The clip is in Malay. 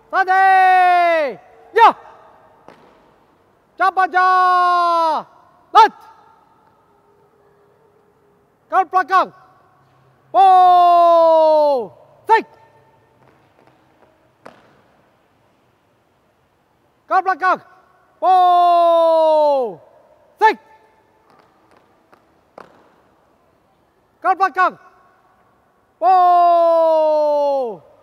Ready! Ya! Cepat jalan! Kau belakang! Oh! Sik! Kau belakang! Oh! Sik! Kau belakang! Oh!